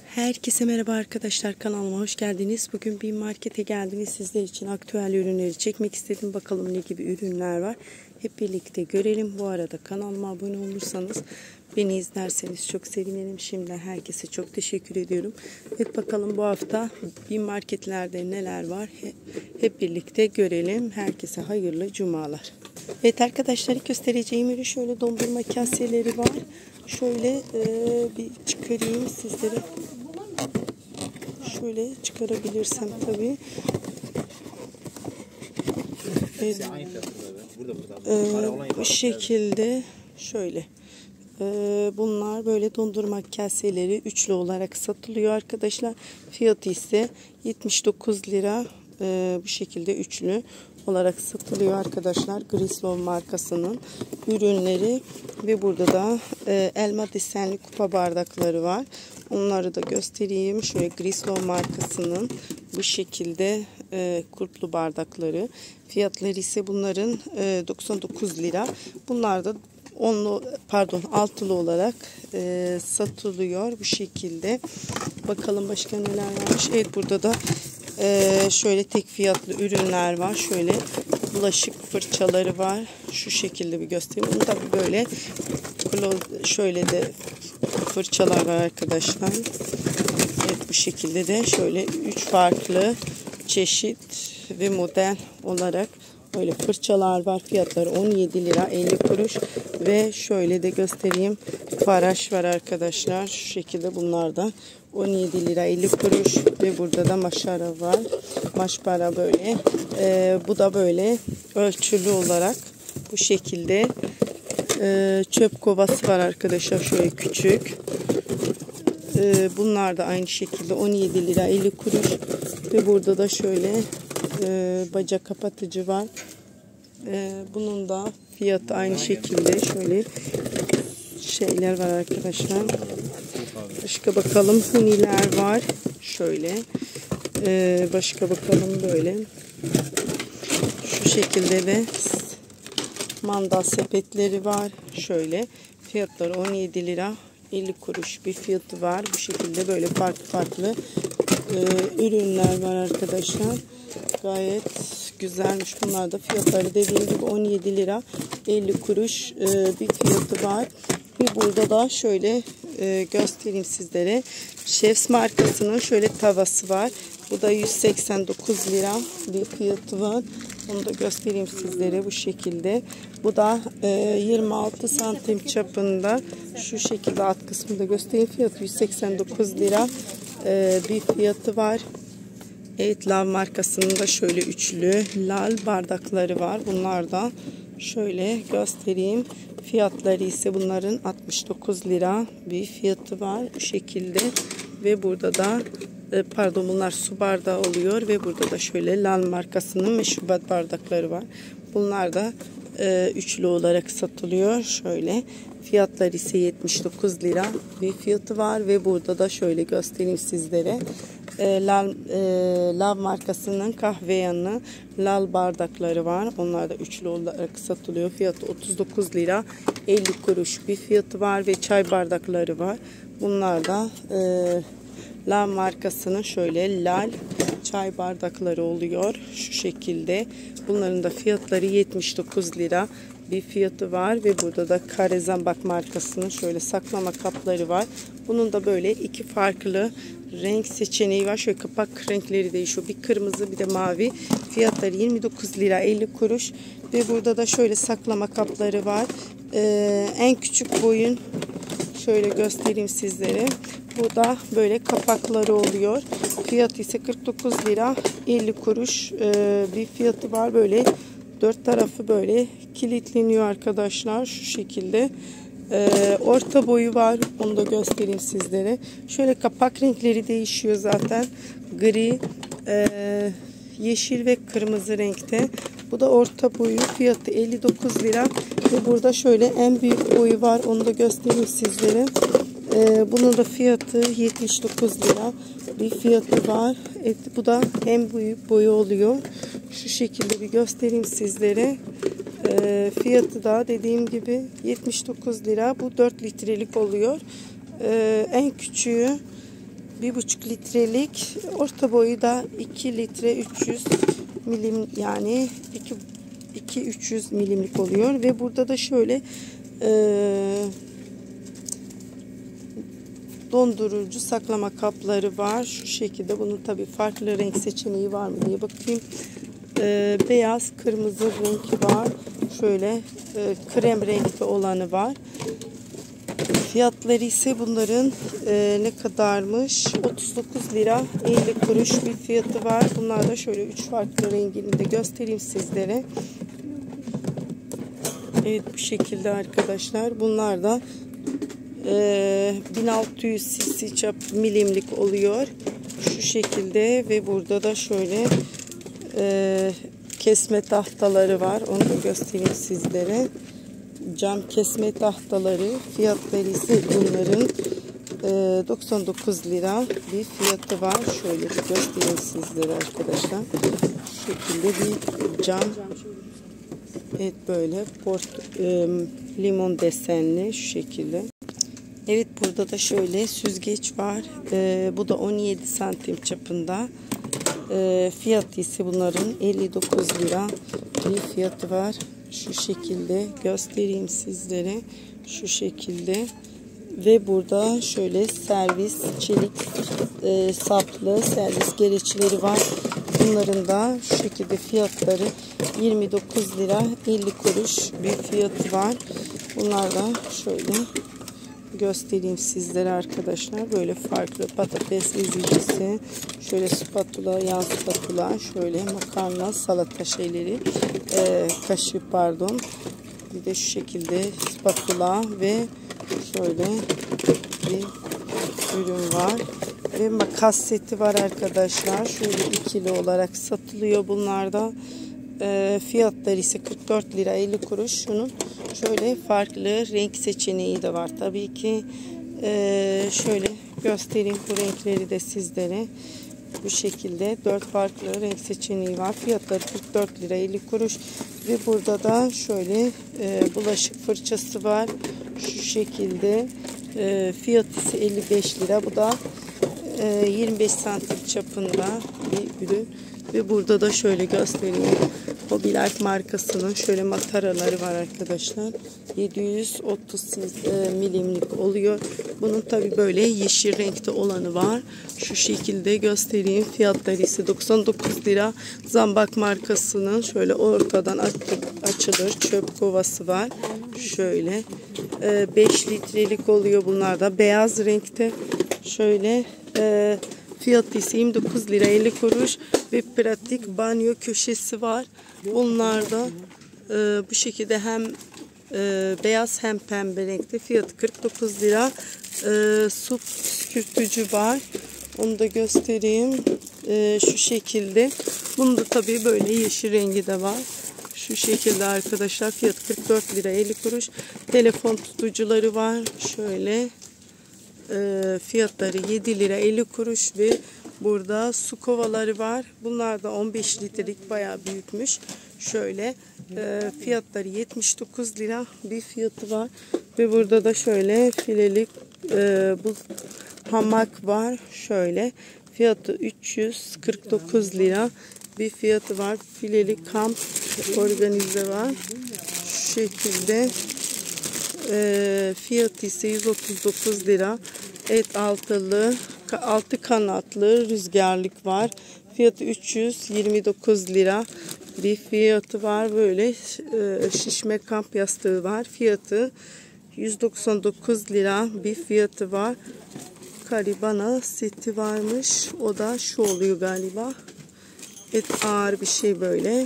Herkese merhaba arkadaşlar, kanalıma hoş geldiniz. Bugün bir markete geldiniz. Sizler için aktüel ürünleri çekmek istedim. Bakalım ne gibi ürünler var. Hep birlikte görelim. Bu arada kanalıma abone olursanız, beni izlerseniz çok sevinirim. Şimdiden herkese çok teşekkür ediyorum. Evet, bakalım bu hafta bir marketlerde neler var. Hep birlikte görelim. Herkese hayırlı cumalar. Evet arkadaşlar, göstereceğim ürün şöyle dondurma kaseleri var. Şöyle bir çıkarayım sizlere. Şöyle çıkarabilirsem tabii. Evet. Bu şekilde şöyle. Bunlar böyle dondurma kaseleri üçlü olarak satılıyor arkadaşlar. Fiyatı ise 79 lira. Bu şekilde üçlü olarak satılıyor arkadaşlar. Grislov markasının ürünleri ve burada da elma desenli kupa bardakları var. Onları da göstereyim. Şöyle Grislov markasının bu şekilde kurtlu bardakları. Fiyatları ise bunların 99 lira. Bunlar da altılı olarak satılıyor bu şekilde. Bakalım başka neler varmış. Evet, burada da şöyle tek fiyatlı ürünler var. Şöyle bulaşık fırçaları var. Şu şekilde bir göstereyim. Bunu tabii böyle şöyle de fırçalar var arkadaşlar. Evet, bu şekilde de şöyle 3 farklı çeşit ve model olarak böyle fırçalar var. Fiyatları 17 lira 50 kuruş ve şöyle de göstereyim. Faraş var arkadaşlar. Şu şekilde bunlar da 17 lira 50 kuruş ve burada da maşara var. Maşpara böyle. Bu da böyle ölçülü olarak bu şekilde çöp kovası var arkadaşlar. Şöyle küçük. Bunlar da aynı şekilde 17 lira 50 kuruş ve burada da şöyle bacak kapatıcı var. Bunun da fiyatı aynı şekilde. Şöyle şeyler var arkadaşlar. Başka bakalım, huniler var. Şöyle. Başka bakalım böyle. Şu şekilde de mandal sepetleri var. Şöyle. Fiyatları 17 lira 50 kuruş bir fiyatı var. Bu şekilde böyle farklı ürünler var arkadaşlar. Gayet güzelmiş. Bunlar da fiyatları dediğim gibi 17 lira 50 kuruş bir fiyatı var. Ve burada da şöyle göstereyim sizlere. Chefs markasının şöyle tavası var. Bu da 189 lira bir fiyatı var. Onu da göstereyim sizlere bu şekilde. Bu da 26 santim çapında. Şu şekilde alt kısmında göstereyim. Fiyatı 189 lira bir fiyatı var. Evet, Lav markasının da şöyle üçlü lal bardakları var. Bunlar da şöyle göstereyim. Fiyatları ise bunların 69 lira bir fiyatı var. Bu şekilde ve burada da bunlar su bardağı oluyor ve burada da şöyle Lal markasının meşrubat bardakları var. Bunlar da üçlü olarak satılıyor. Şöyle fiyatları ise 79 lira bir fiyatı var ve burada da şöyle göstereyim sizlere. Lav markasının kahve yanı lal bardakları var. Onlar da üçlü olarak satılıyor. Fiyatı 39 lira 50 kuruş bir fiyatı var ve çay bardakları var. Bunlar da Lav markasının şöyle lal çay bardakları oluyor. Şu şekilde. Bunların da fiyatları 79 lira bir fiyatı var ve burada da Karezambak markasının şöyle saklama kapları var. Bunun da böyle iki farklı renk seçeneği var. Şöyle kapak renkleri değişiyor. Bir kırmızı bir de mavi. Fiyatları 29 lira 50 kuruş ve burada da şöyle saklama kapları var. En küçük boyun şöyle göstereyim sizlere. Bu da böyle kapakları oluyor. Fiyatı ise 49 lira 50 kuruş bir fiyatı var. Böyle dört tarafı böyle kilitleniyor arkadaşlar. Şu şekilde. Orta boyu var. Onu da göstereyim sizlere. Şöyle kapak renkleri değişiyor zaten. Gri, yeşil ve kırmızı renkte. Bu da orta boyu. Fiyatı 59 lira. Ve burada şöyle en büyük boyu var. Onu da göstereyim sizlere. Bunun da fiyatı 79 lira bir fiyatı var. Bu da en büyük boyu oluyor. Şu şekilde bir göstereyim sizlere. Fiyatı da dediğim gibi 79 lira. Bu 4 litrelik oluyor. En küçüğü 1,5 litrelik, orta boyu da 2 litre 300 milim, yani 2-300 milimlik oluyor. Ve burada da şöyle dondurucu saklama kapları var. Şu şekilde. Bunun tabi farklı renk seçeneği var mı diye bakayım. Beyaz, kırmızı renk var. Şöyle krem renkli olanı var. Fiyatları ise bunların ne kadarmış? 39 lira 50 kuruş bir fiyatı var. Bunlar da şöyle 3 farklı rengini de göstereyim sizlere. Evet, bu şekilde arkadaşlar. Bunlar da 1600 cc çap milimlik oluyor. Şu şekilde. Ve burada da şöyle kesme tahtaları var. Onu da göstereyim sizlere. Cam kesme tahtaları. Fiyatları ise bunların 99 lira bir fiyatı var. Şöyle bir göstereyim sizlere arkadaşlar. Şu şekilde bir cam. Evet, böyle limon desenli şu şekilde. Evet, burada da şöyle süzgeç var. Bu da 17 santim çapında. Fiyatı ise bunların 59 lira bir fiyatı var. Şu şekilde göstereyim sizlere. Şu şekilde. Ve burada şöyle servis çelik saplı servis gereçleri var. Bunların da şu şekilde fiyatları 29 lira 50 kuruş bir fiyatı var. Bunlar da şöyle göstereyim sizlere arkadaşlar. Böyle farklı patates ezicisi, şöyle spatula, yan spatula, şöyle makarna, salata şeyleri, kaşığı pardon. Bir de şu şekilde spatula ve şöyle bir ürün var. Ve makas seti var arkadaşlar. Şöyle ikili olarak satılıyor bunlarda. Fiyatları ise 44 lira 50 kuruş. Şunun şöyle farklı renk seçeneği de var. Tabii ki şöyle göstereyim bu renkleri de sizlere. Bu şekilde 4 farklı renk seçeneği var. Fiyatları 44 lira 50 kuruş. Ve burada da şöyle bulaşık fırçası var. Şu şekilde fiyat ise 55 lira. Bu da 25 santim çapında bir ürün. Ve burada da şöyle göstereyim. Hobbylife markasının şöyle mataraları var arkadaşlar. 730 milimlik oluyor. Bunun tabi böyle yeşil renkte olanı var. Şu şekilde göstereyim. Fiyatları ise 99 lira. Zambak markasının şöyle ortadan açılır çöp kovası var. Şöyle 5 litrelik oluyor bunlar da. Beyaz renkte. Şöyle fiyatı ise 29 lira 50 kuruş ve pratik banyo köşesi var. Bunlar da bu şekilde hem beyaz hem pembe renkte. Fiyatı 49 lira. Su püskürtücü var. Onu da göstereyim. Şu şekilde. Bunun da tabii böyle yeşil rengi de var. Şu şekilde arkadaşlar. Fiyatı 44 lira 50 kuruş. Telefon tutucuları var. Şöyle. Fiyatları 7 lira 50 kuruş ve burada su kovaları var. Bunlar da 15 litrelik, bayağı büyükmüş. Şöyle fiyatları 79 lira bir fiyatı var. Ve burada da şöyle filelik bu hamak var. Şöyle fiyatı 349 lira bir fiyatı var. Fileli kamp organize var. Şu şekilde fiyatı ise 139 lira. Evet, altı kanatlı rüzgarlık var. Fiyatı 329 lira bir fiyatı var. Böyle şişme kamp yastığı var. Fiyatı 199 lira bir fiyatı var. Karibana seti varmış. O da şu oluyor galiba. Evet, ağır bir şey böyle.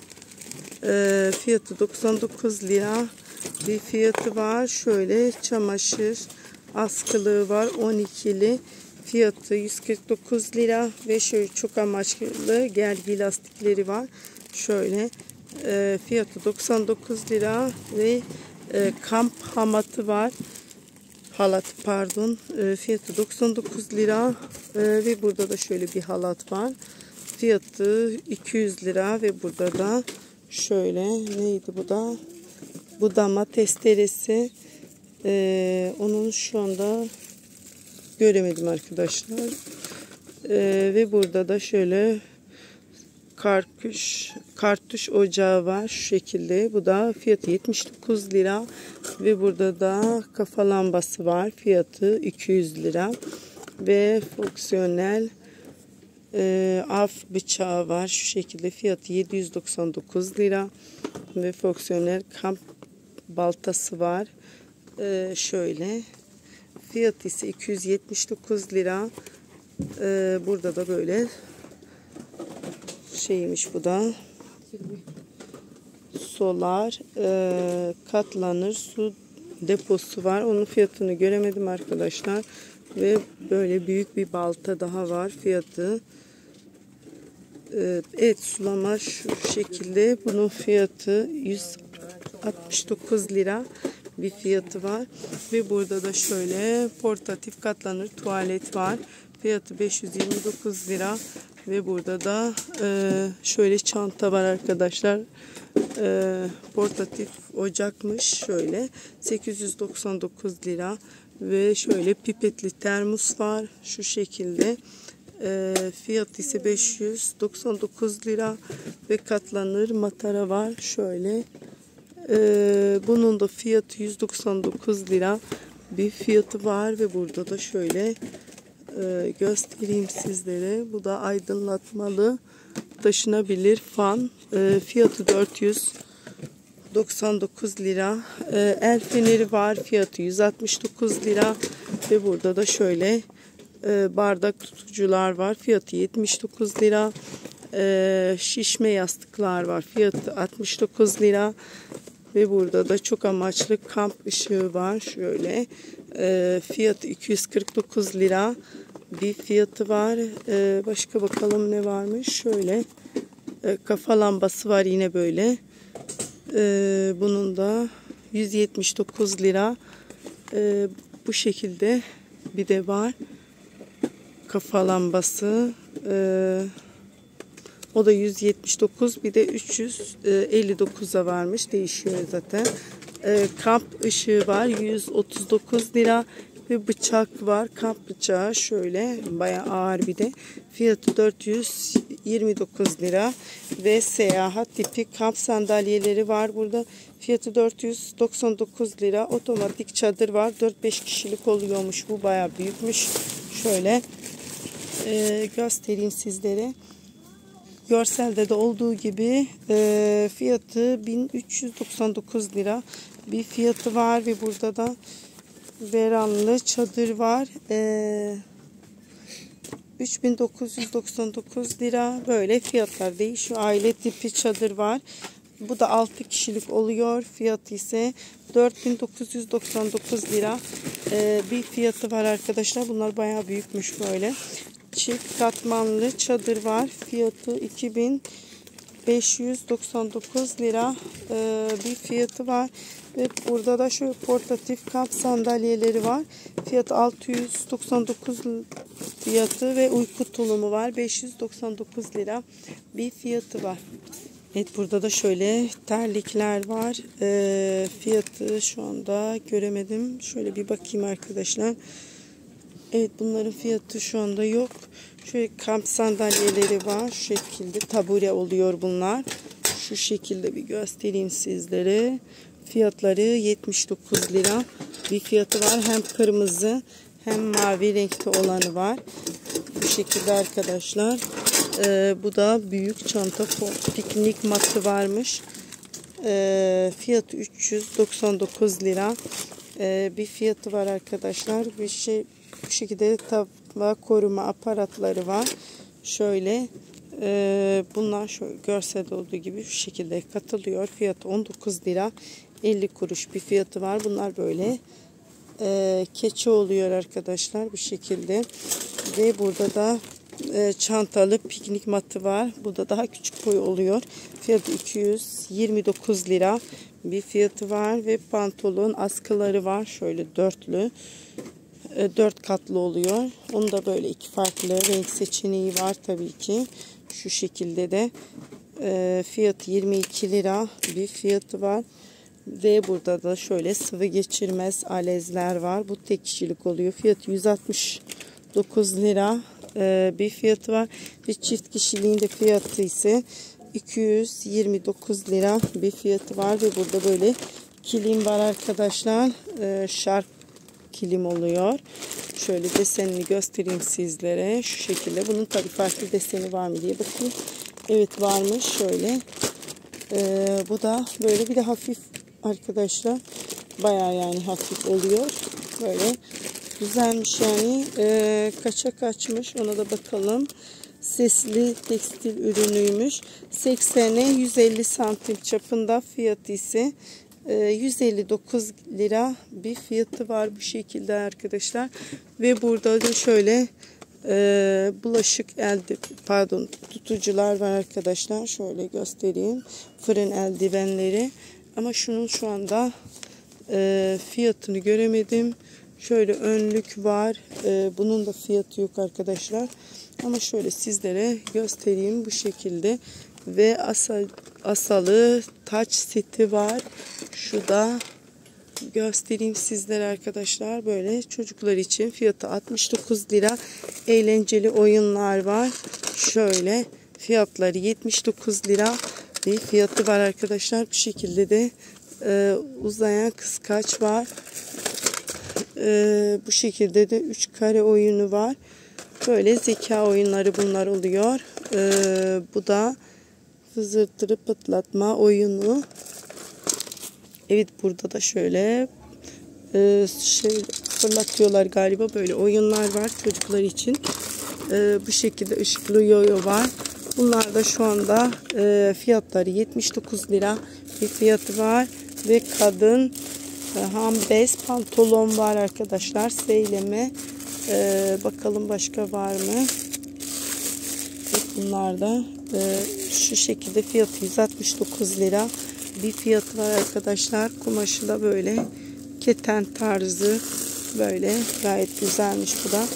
Fiyatı 99 lira bir fiyatı var. Şöyle çamaşır askılığı var, 12'li. Fiyatı 149 lira ve şöyle çok amaçlı gergi lastikleri var. Şöyle fiyatı 99 lira ve kamp hamatı var. Halat pardon. Fiyatı 99 lira ve burada da şöyle bir halat var. Fiyatı 200 lira ve burada da şöyle neydi bu da? Budama testeresi. Onun şu anda göremedim arkadaşlar. Ve burada da şöyle kartuş ocağı var şu şekilde. Bu da fiyatı 79 lira. Ve burada da kafa lambası var. Fiyatı 200 lira. Ve fonksiyonel av bıçağı var. Şu şekilde fiyatı 799 lira. Ve fonksiyonel kamp baltası var. Şöyle. Fiyatı ise 279 lira. Burada da böyle şeymiş bu da. Solar katlanır su deposu var. Onun fiyatını göremedim arkadaşlar. Ve böyle büyük bir balta daha var. Fiyatı evet, sulama şu şekilde. Bunun fiyatı 169 lira bir fiyatı var. Ve burada da şöyle portatif katlanır tuvalet var. Fiyatı 529 lira. Ve burada da şöyle çanta var arkadaşlar. Portatif ocakmış. Şöyle 899 lira. Ve şöyle pipetli termos var. Şu şekilde. Fiyatı ise 599 lira. Ve katlanır matara var. Şöyle. Bunun da fiyatı 199 lira. Bir fiyatı var. Ve burada da şöyle göstereyim sizlere. Bu da aydınlatmalı taşınabilir fan. Fiyatı 499 lira. El feneri var. Fiyatı 169 lira. Ve burada da şöyle bardak tutucular var. Fiyatı 79 lira. Şişme yastıklar var. Fiyatı 69 lira. Ve burada da çok amaçlı kamp ışığı var. Şöyle fiyatı 249 lira. Bir fiyatı var. Başka bakalım ne varmış. Şöyle kafa lambası var yine böyle. Bunun da 179 lira. Bu şekilde bir de var. Kafa lambası. O da 179. Bir de 359'a varmış. Değişiyor zaten. Kamp ışığı var. 139 lira. Ve bıçak var. Kamp bıçağı şöyle bayağı ağır bir de. Fiyatı 429 lira. Ve seyahat tipi kamp sandalyeleri var burada. Fiyatı 499 lira. Otomatik çadır var. 4-5 kişilik oluyormuş. Bu bayağı büyükmüş. Şöyle göstereyim sizlere. Görselde de olduğu gibi fiyatı 1399 lira bir fiyatı var. Ve burada da veranlı çadır var. 3999 lira. Böyle fiyatlar değişiyor. Aile tipi çadır var. Bu da 6 kişilik oluyor. Fiyatı ise 4999 lira. Bir fiyatı var arkadaşlar. Bunlar bayağı büyükmüş böyle. Çift katmanlı çadır var. Fiyatı 2599 lira bir fiyatı var. Ve burada da şöyle portatif kamp sandalyeleri var. Fiyatı 699 fiyatı ve uyku tulumu var. 599 lira bir fiyatı var. Evet, burada da şöyle terlikler var. Fiyatı şu anda göremedim. Şöyle bir bakayım arkadaşlar. Evet, bunların fiyatı şu anda yok. Şöyle kamp sandalyeleri var. Şu şekilde tabure oluyor bunlar. Şu şekilde bir göstereyim sizlere. Fiyatları 79 lira. Bir fiyatı var. Hem kırmızı hem mavi renkte olanı var. Bu şekilde arkadaşlar. Bu da büyük çanta piknik matı varmış. Fiyatı 399 lira. Bir fiyatı var arkadaşlar. Bu şekilde tava koruma aparatları var. Şöyle bunlar şöyle görselde olduğu gibi şu şekilde katılıyor. Fiyatı 19 lira 50 kuruş bir fiyatı var. Bunlar böyle keçi oluyor arkadaşlar bu şekilde. Ve burada da çantalı piknik matı var. Bu da daha küçük boy oluyor. Fiyatı 229 lira bir fiyatı var. Ve pantolon askıları var. Şöyle dörtlü. 4 katlı oluyor. Onun da böyle iki farklı renk seçeneği var tabii ki. Şu şekilde de fiyatı 22 lira bir fiyatı var. Ve burada da şöyle sıvı geçirmez alezler var. Bu tek kişilik oluyor. Fiyatı 169 lira bir fiyatı var. Ve çift kişiliğin de fiyatı ise 229 lira bir fiyatı var. Ve burada böyle kilim var arkadaşlar. Şark kilim oluyor. Şöyle desenini göstereyim sizlere. Şu şekilde. Bunun tabii farklı deseni var mı diye bakayım. Evet varmış. Şöyle. Bu da böyle bir de hafif arkadaşlar. Bayağı yani hafif oluyor. Böyle güzelmiş yani. Kaça kaçmış ona da bakalım. Sesli tekstil ürünüymüş. 80'e 150 santim çapında, fiyatı ise 159 lira bir fiyatı var bu şekilde arkadaşlar. Ve burada da şöyle bulaşık tutucular var arkadaşlar. Şöyle göstereyim. Fırın eldivenleri. Ama şunun şu anda fiyatını göremedim. Şöyle önlük var. Bunun da fiyatı yok arkadaşlar. Ama şöyle sizlere göstereyim bu şekilde. Ve asalı taç seti var. Şu da göstereyim sizlere arkadaşlar. Böyle çocuklar için fiyatı 69 lira. Eğlenceli oyunlar var. Şöyle fiyatları 79 lira bir fiyatı var arkadaşlar. Bu şekilde de uzayan kıskaç var. Bu şekilde de 3 kare oyunu var. Böyle zeka oyunları bunlar oluyor. Bu da fızırtırı pıtlatma oyunu. Evet, burada da şöyle fırlatıyorlar galiba, böyle oyunlar var çocuklar için. Bu şekilde ışıklı yoyo var. Bunlar da şu anda fiyatları 79 lira bir fiyatı var. Ve kadın ham bez pantolon var arkadaşlar. Seyleme. Bakalım başka var mı? Evet, bunlar da şu şekilde fiyatı 169 lira bir fiyatı var arkadaşlar. Kumaşı da böyle keten tarzı, böyle gayet güzelmiş bu da.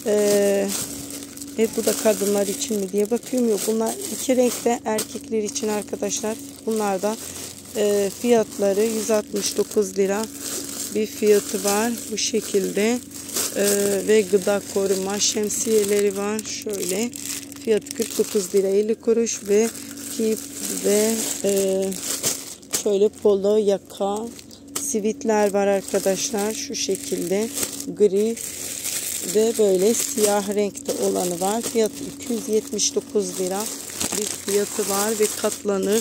Bu da kadınlar için mi diye bakıyorum. Yok, bunlar iki renkte erkekler için arkadaşlar. Bunlar da fiyatları 169 lira bir fiyatı var bu şekilde. Ve gıda koruma şemsiyeleri var. Şöyle fiyatı 49 lira 50 kuruş ve kip ve şöyle polo yaka sivitler var arkadaşlar. Şu şekilde gri ve böyle siyah renkte olanı var. Fiyatı 279 lira bir fiyatı var ve katlanır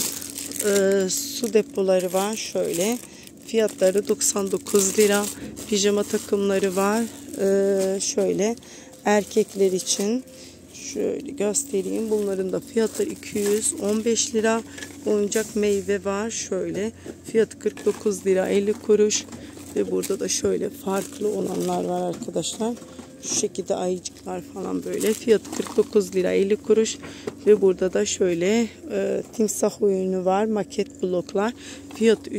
su depoları var. Şöyle fiyatları 99 lira. Pijama takımları var. Şöyle erkekler için şöyle göstereyim. Bunların da fiyatları 215 lira. Oyuncak meyve var. Şöyle fiyatı 49 lira 50 kuruş. Ve burada da şöyle farklı olanlar var arkadaşlar. Şu şekilde ayıcıklar falan böyle. Fiyatı 49 lira 50 kuruş. Ve burada da şöyle timsah oyunu var. Maket bloklar. Fiyatı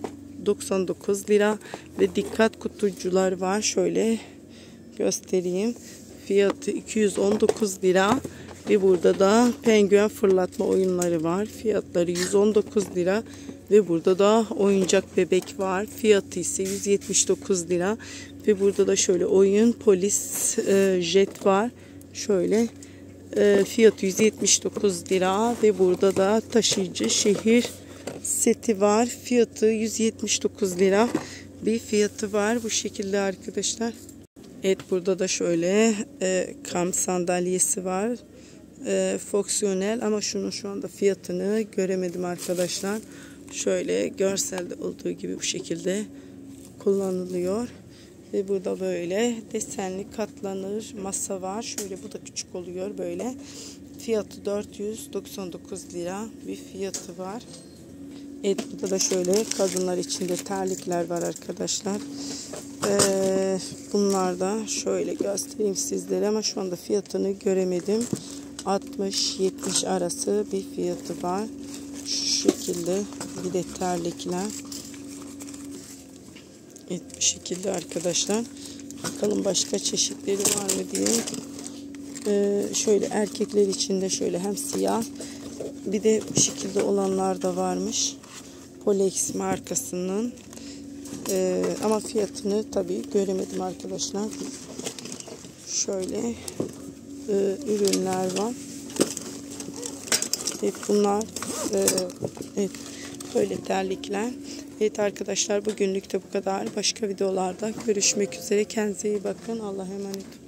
399 lira. Ve dikkat kutucular var. Şöyle göstereyim. Fiyatı 219 lira. Ve burada da penguen fırlatma oyunları var. Fiyatları 119 lira. Ve burada da oyuncak bebek var. Fiyatı ise 179 lira. Ve burada da şöyle oyun polis jet var. Şöyle fiyatı 179 lira. Ve burada da taşıyıcı şehir seti var. Fiyatı 179 lira bir fiyatı var. Bu şekilde arkadaşlar. Evet, burada da şöyle kamp sandalyesi var. Fonksiyonel ama şunun şu anda fiyatını göremedim arkadaşlar. Şöyle görselde olduğu gibi bu şekilde kullanılıyor. Ve burada böyle desenli katlanır masa var. Şöyle bu da küçük oluyor böyle. Fiyatı 499 lira bir fiyatı var. Evet, burada da şöyle kadınlar için de terlikler var arkadaşlar. Bunlar da şöyle göstereyim sizlere ama şu anda fiyatını göremedim. 60-70 arası bir fiyatı var. Şu şekilde bir de terlikler. Evet, bu şekilde arkadaşlar. Bakalım başka çeşitleri var mı diye. Şöyle erkekler için de şöyle hem siyah bir de bu şekilde olanlar da varmış. Polex markasının. Ama fiyatını tabii göremedim arkadaşlar. Şöyle ürünler var. Evet, bunlar evet, böyle terlikler. Evet arkadaşlar, bugünlük de bu kadar. Başka videolarda görüşmek üzere. Kendinize iyi bakın. Allah'a emanet olun.